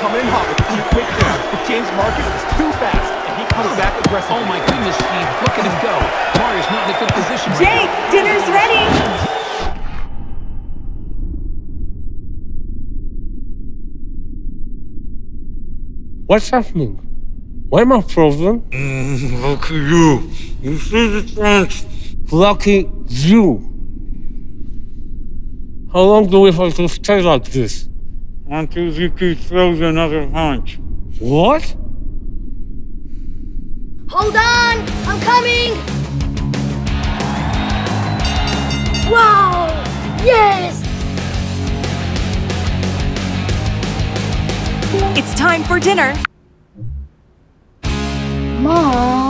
coming in hot with a few quick grabs, but James Marcus is too fast, and he comes back aggressively. Oh my goodness, Steve, look at him go. Mario's not in a good position. Jake, dinner's ready. What's happening? Why am I frozen? Lucky you. You see the chance. Lucky you. How long do we have to stay like this? Until Vicky throws another punch. What? Hold on, I'm coming! Wow! Yes! It's time for dinner. Mom.